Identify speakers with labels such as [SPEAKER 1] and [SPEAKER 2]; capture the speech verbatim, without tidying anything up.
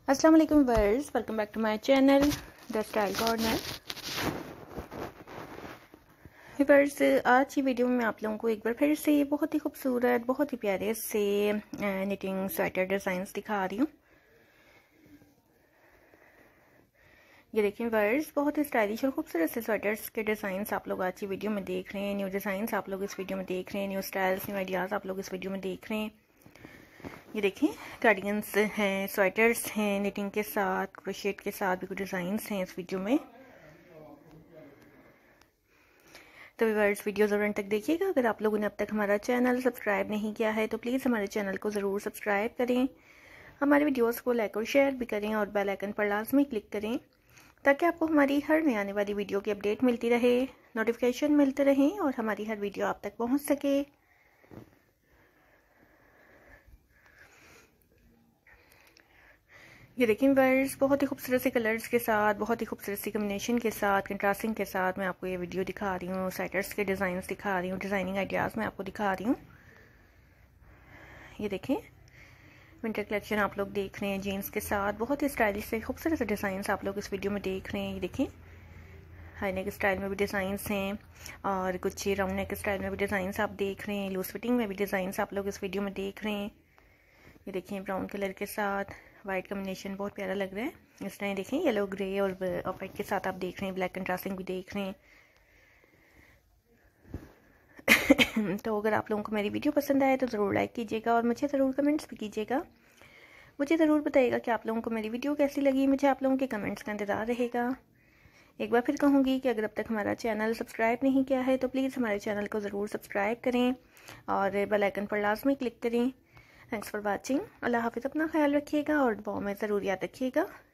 [SPEAKER 1] अस्सलाम वालेकुम वर्स, welcome back to my channel the style corner. वर्स, आज की वीडियो में आप लोगों को एक बार फिर से बहुत ही खूबसूरत, बहुत ही प्यारे से निटिंग स्वेटर डिज़ाइंस दिखा रही हूँ। ये देखिए वर्स, बहुत ही स्टाइलिश और खूबसूरत से स्वेटर्स के डिज़ाइंस आप लोग आज की वीडियो में देख रहे हैं। न्यू डिज़ाइंस आप लोग इस वीडियो में देख रहे हैं, न्यू स्टाइल्स, न्यू आइडियाज़ आप लोग इस वीडियो में देख रहे हैं। ये देखिए कार्डिगन्स हैं, स्वेटर्स हैं निटिंग के साथ, क्रोशेट के साथ भी कुछ डिज़ाइंस हैं इस वीडियो में। तो व्यूअर्स, वीडियो ज़रूर अंत तक देखिएगा। अगर आप लोगों ने अब तक हमारा चैनल सब्सक्राइब नहीं किया है तो प्लीज़ हमारे चैनल को ज़रूर सब्सक्राइब करें, हमारे वीडियोस को लाइक और शेयर भी करें और बेल आइकन पर लाजमी क्लिक करें ताकि आपको हमारी हर नई आने वाली वीडियो की अपडेट मिलती रहे, नोटिफिकेशन मिलते रहें और हमारी हर वीडियो आप तक पहुँच सके। ये देखिए वर्स, बहुत ही खूबसूरत से कलर्स के साथ, बहुत ही खूबसूरत सी कम्बिनेशन के साथ, कंट्रास्टिंग के साथ मैं आपको ये वीडियो दिखा रही हूँ। स्वेटर्स के डिज़ाइंस दिखा रही हूँ, डिज़ाइनिंग आइडियाज़ मैं आपको दिखा रही हूँ। ये देखें विंटर कलेक्शन आप लोग देख रहे हैं जीन्स के साथ, बहुत ही स्टाइलिश से खूबसूरत से डिज़ाइंस आप लोग इस वीडियो में देख रहे हैं। ये देखें हाई नेक स्टाइल में भी डिज़ाइंस हैं और कुछ राउंड नेक स्टाइल में भी डिज़ाइंस आप देख रहे हैं, लूज फिटिंग में भी डिज़ाइंस आप लोग इस वीडियो में देख रहे हैं। ये देखिए ब्राउन कलर के साथ वाइट कॉम्बिनेशन बहुत प्यारा लग रहा है। इस तरह देखें येलो ग्रे और वाइट के साथ आप देख रहे हैं, ब्लैक कंट्रास्टिंग भी देख रहे हैं। तो अगर आप लोगों को मेरी वीडियो पसंद आए तो ज़रूर लाइक कीजिएगा और मुझे ज़रूर कमेंट्स भी कीजिएगा। मुझे ज़रूर बताइएगा कि आप लोगों को मेरी वीडियो कैसी लगी। मुझे आप लोगों के कमेंट्स का इंतज़ार रहेगा। एक बार फिर कहूँगी कि अगर अब तक हमारा चैनल सब्सक्राइब नहीं किया है तो प्लीज़ हमारे चैनल को ज़रूर सब्सक्राइब करें और बेल आइकन पर लाजमी क्लिक करें। Thanks for watching. अल्लाह हाफिज़। अपना ख्याल रखिएगा और दुआओं में ज़रूर याद रखिएगा।